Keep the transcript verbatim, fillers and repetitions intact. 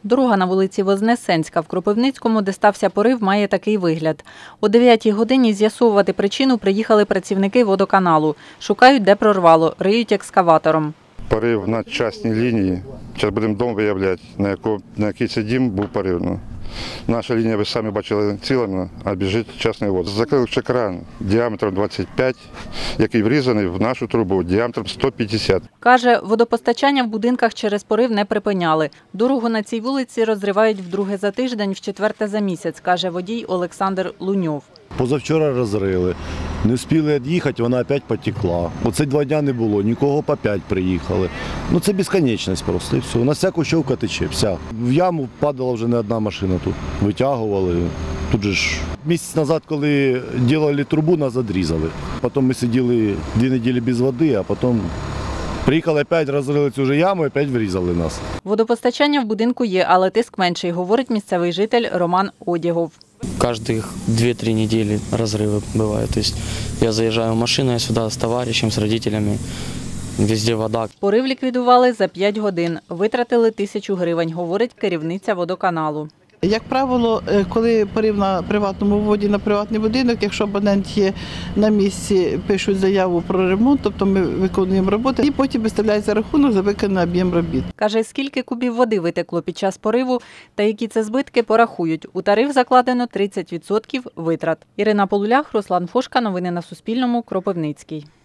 Дорога на вулиці Вознесенська в Кропивницькому, де стався порив, має такий вигляд. О дев'ятій годині з'ясовувати причину приїхали працівники водоканалу. Шукають, де прорвало, риють екскаватором. Порив на частній лінії. Зараз будемо дом виявляти, на, яку, на який це дім був порив. Ну. Наша лінія, ви самі бачили, ціла, а біжить частний вод. Закрили ще кран діаметром двадцять п'ять, який врізаний в нашу трубу діаметром сто п'ятдесят. Каже, водопостачання в будинках через порив не припиняли. Дорогу на цій вулиці розривають вдруге за тиждень, вчетверте за місяць, каже водій Олександр Луньов. Позавчора розрили, не встигли від'їхати, вона опять потекла. Оце два дні не було, нікого по п'ять приїхали. Ну це безконечність просто і все. У нас вся кущовка тече, вся. В яму падала вже не одна машина тут, витягували. Тут же ж місяць назад, коли робили трубу, нас відрізали. Потім ми сиділи дві неділі без води, а потім приїхали опять, розрили цю ж яму і опять врізали нас. Водопостачання в будинку є, але тиск менший, говорить місцевий житель Роман Одягов. Каждых две-три недели разрывы бывают. То есть я заезжаю в машину, я сюда с товарищем, с родителями, везде вода. Порив ліквідували за п'ять годин. Витратили тисячу гривень, говорить керівниця водоканалу. Як правило, коли порив на приватному воді на приватний будинок, якщо абонент є на місці, пишуть заяву про ремонт, тобто ми виконуємо роботи, і потім виставляється рахунок за виконаний об'єм робіт. Каже, скільки кубів води витекло під час пориву та які це збитки, порахують. У тариф закладено тридцять відсотків витрат. Ірина Полулях, Руслан Фошка. Новини на Суспільному. Кропивницький.